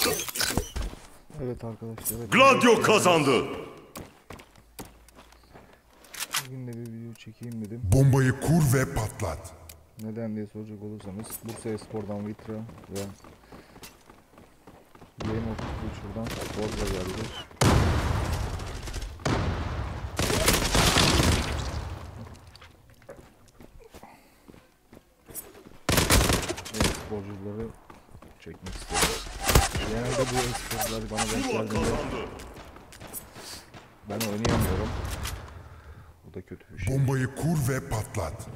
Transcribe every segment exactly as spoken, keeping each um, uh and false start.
Evet arkadaşlar. Gladio kazandı. Bugün de bir video çekeyim dedim. Bombayı kur ve patlat. Neden diye soracak olursanız Bursaspor'dan Vitra ve Game of Future'dan Forza geldi. E-sporcuları çekmek istedim. Genelde bu e-sporcular bana denk geldiğinde ben oynayamıyorum. Bu da kötü bir şey. Bombayı kur ve patlat.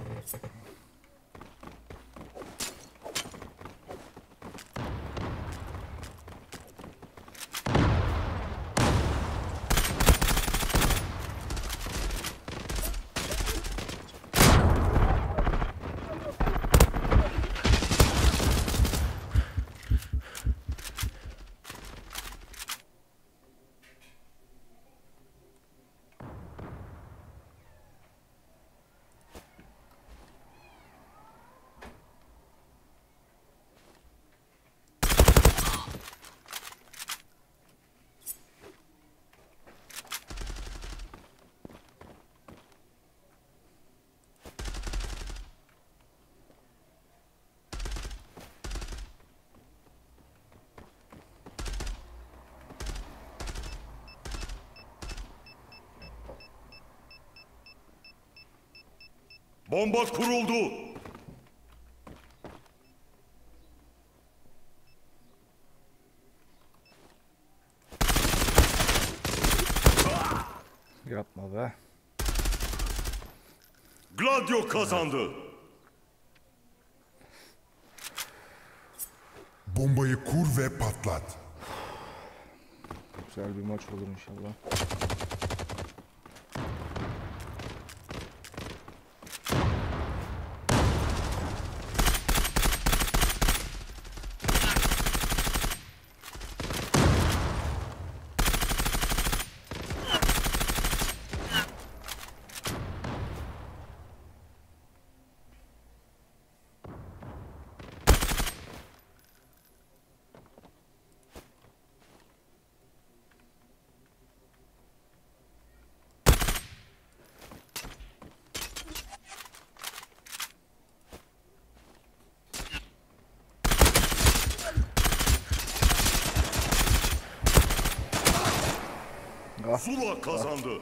Bomba kuruldu. Yapma be. Gladio kazandı. Bombayı kur ve patlat. Güzel bir maç olur inşallah. Zula kazandı.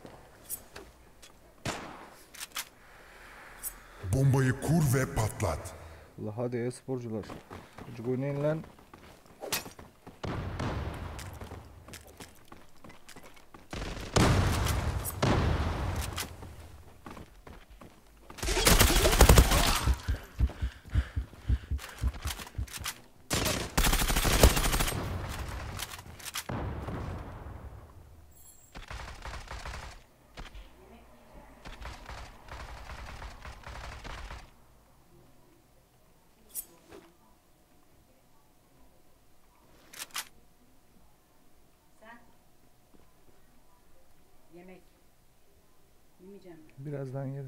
Bombayı kur ve patlat. Allah hadi e-sporcular. Çocuk oynayın lan. Yemek. Yemeyeceğim. Birazdan yerim.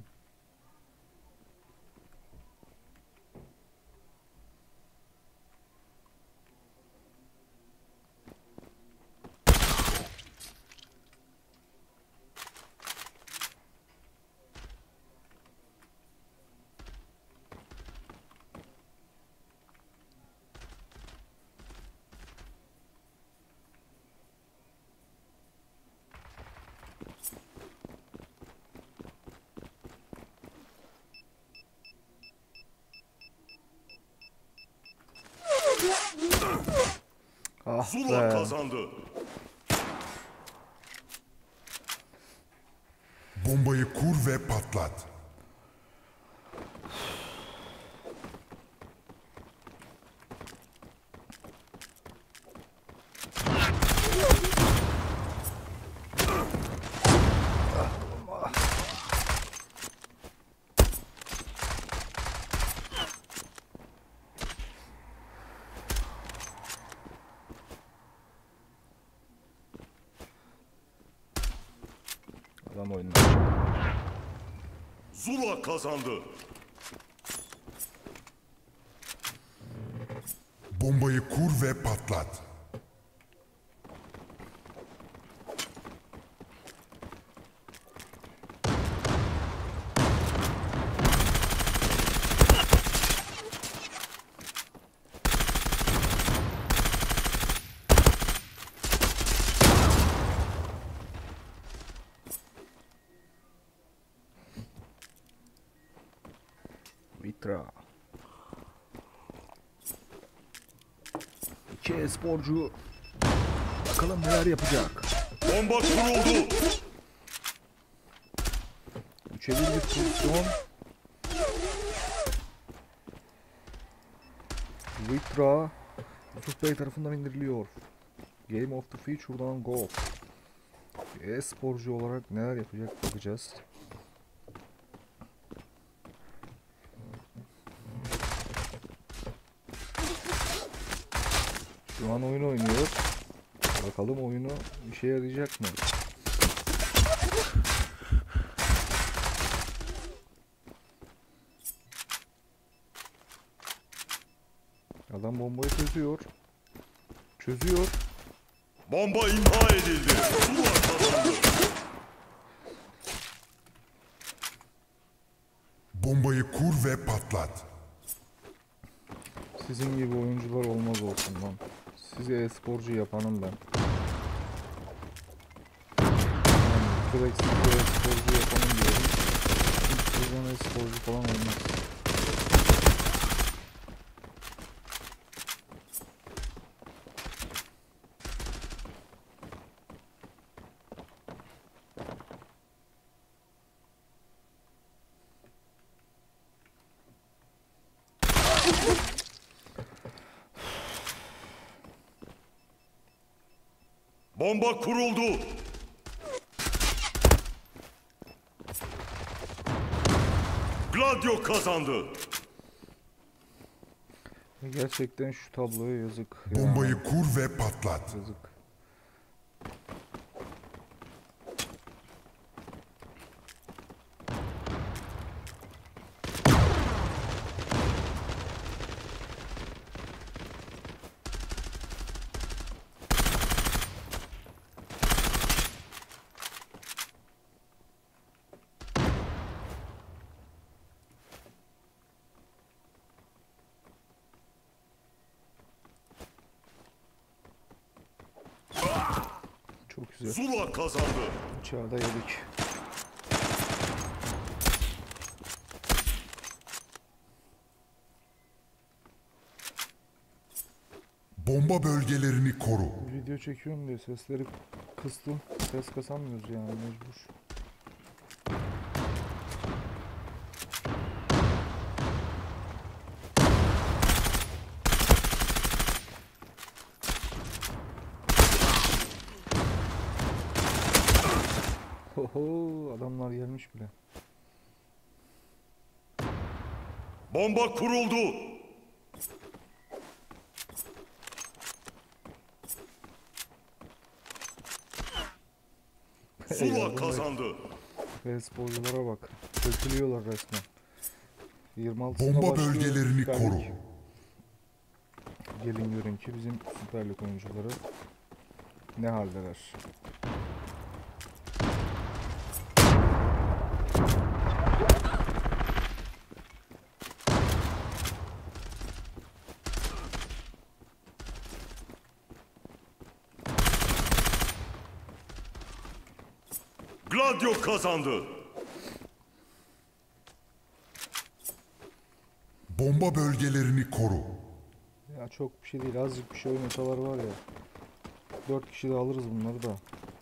Ah Zula be. kazandı. Bombayı kur ve patlat. Adam oyunu. Zula kazandı. Bombayı kur ve patlat. Vitra. İki e-sporcu. Bakalım neler yapacak. Bomba kuruldu. Üçe bir bir pozisyon. Vitra Yusuf Bey tarafından indiriliyor. Game of the Future'dan gol. E-sporcu olarak neler yapacak bakacağız. Şu an oyun oynuyor. Bakalım oyunu işe yarayacak mı? Adam bombayı çözüyor. Çözüyor. Bomba imha edildi. Zula kazandı. Bombayı kur ve patlat. Sizin gibi oyuncular olmaz olsun lan. Sizi e-sporcu yapanım ben. Yani direkt sizi e-sporcu yapanım diyorum. Sizden e-sporcu falan olmaz. Bomba kuruldu. Gladio kazandı. Gerçekten şu tabloya yazık. ya. Bombayı kur ve patlat. Yazık. Çok güzel. Zula kazandı. Çağda yedik. Bomba bölgelerini koru. Video çekiyorum diye sesleri kıstım. Ses kasamıyoruz yani mecbur. Oho, adamlar gelmiş bile. Bomba kuruldu. Zula kazandı. E-sporculara bak. Dökülüyorlar resmen. yirmi altısına Bomba başlıyor bölgelerini Süper koru. Lig. Gelin görün ki bizim Süper Lig oyuncuları ne haldeler. Gladio kazandı. Bomba bölgelerini koru. Ya çok bir şey değil, azıcık bir şey oynasalar var ya. dört kişi de alırız bunları da.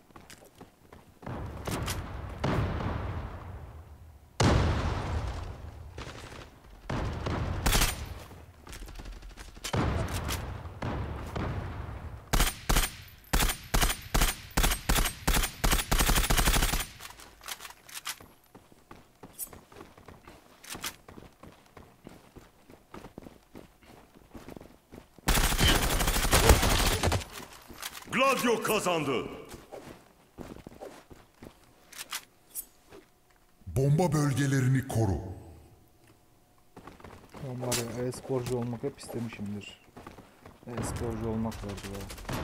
Gladio kazandı. Bomba bölgelerini koru. Ben var ya, e-sporcu olmak hep istemişimdir. E-sporcu olmak vardı ya.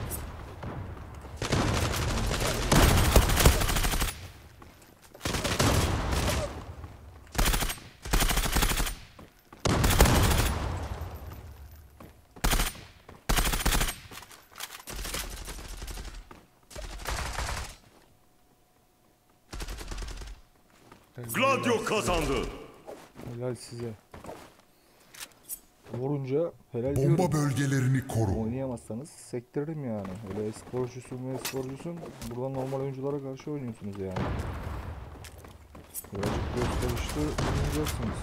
Gladio kazandı. Helal size. vurunca helal diyorum. Bomba bölgelerini koru. Oynayamazsanız sektiririm yani. Öyle e-sporcusun ve e-sporcusun. Burada normal oyunculara karşı oynuyorsunuz yani. Birazcık gösterişli oynayacaksınız.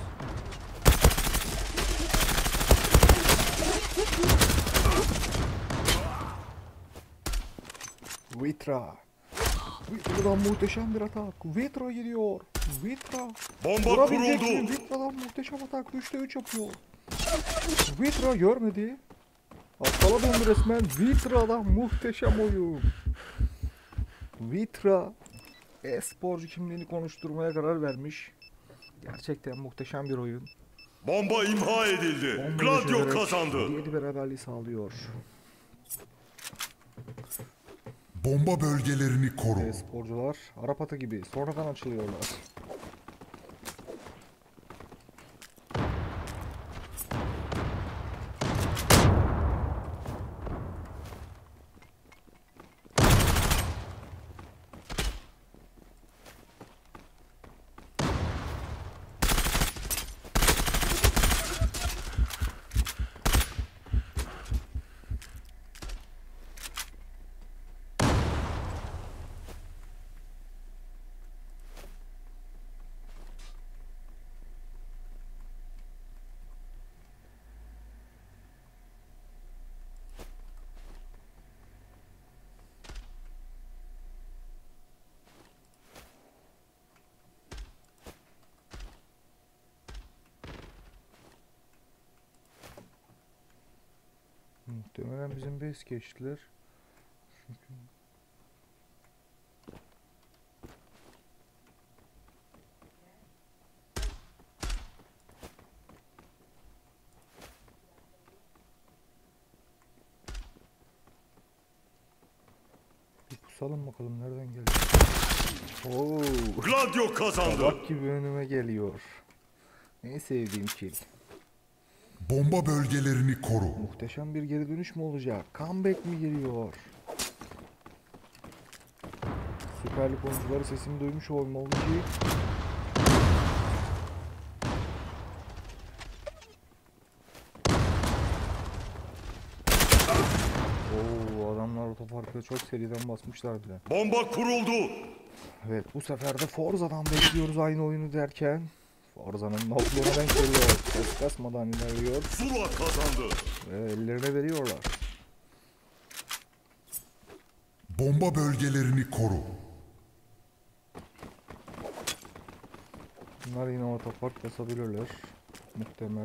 Vitra. Vitra'dan muhteşem bir atak. Vitra gidiyor. Vitra. Bomba Vurabilecek kuruldu. mi? Vitra'dan muhteşem atak. üçte üç yapıyor. Vitra görmedi. Aptala döndü resmen. Vitra'dan muhteşem oyun. Vitra e-sporcu kimliğini konuşturmaya karar vermiş. Gerçekten muhteşem bir oyun. Bomba imha edildi. Bombayı Gladio çözerek kazandı. yedi beraberliği sağlıyor. Bomba bölgelerini koru. E-sporcular Arap atı gibi sonradan açılıyorlar. Muhtemelen bizim base geçtiler. Çünkü bir pusalım bakalım nereden geldi. Oo, Gladio kazandı. bak gibi önüme geliyor. En sevdiğim kill. Bomba bölgelerini koru. Muhteşem bir geri dönüş mü olacak? Comeback mi geliyor? Süper Lig oyuncuları sesimi duymuş olmalı ki Oo, adamlar otoparkı çok seriden basmışlar bile. Bomba kuruldu. Evet, bu sefer de Forza'dan bekliyoruz aynı oyunu derken Forza'nın nokluğuna denk geliyor. Ses kasmadan ilerliyor Zula kazandı. ve ellerine veriyorlar. Bomba bölgelerini koru. Bunlar yine otopark basabilirler. Muhtemel.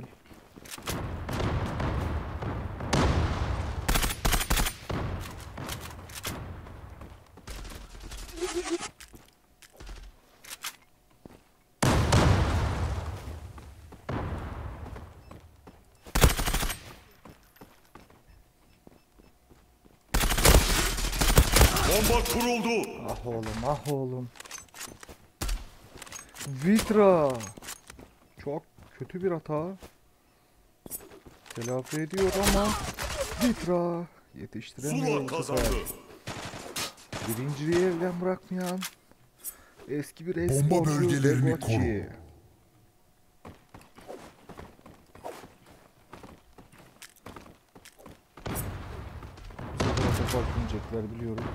Bomba kuruldu. Ah oğlum, ah oğlum. Vitra. Çok kötü bir hata. Telafi ediyor ama Vitra yetiştiremiyor Zula bu kazandı. sefer. Birinciliği elden bırakmayan eski bir Bomba e-sporcu bölgelerini Degotçi. Bu sefer otopark inecekler biliyorum.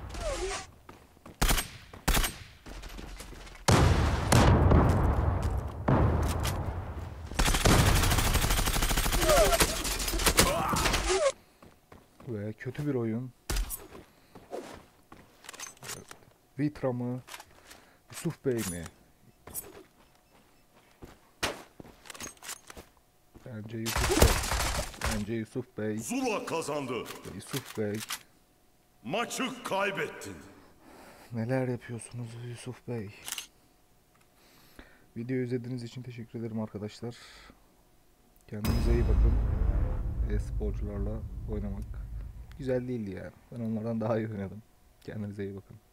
Ve kötü bir oyun. Evet. Vitra mı? Yusuf Bey mi? Bence Yusuf Bey. Bence Yusuf Bey. Zula kazandı. Yusuf Bey. Maçı kaybettin. Neler yapıyorsunuz Yusuf Bey? Videoyu izlediğiniz için teşekkür ederim arkadaşlar. Kendinize iyi bakın. E-sporcularla oynamak güzel değildi yani. Ben onlardan daha iyi oynadım. Kendinize iyi bakın.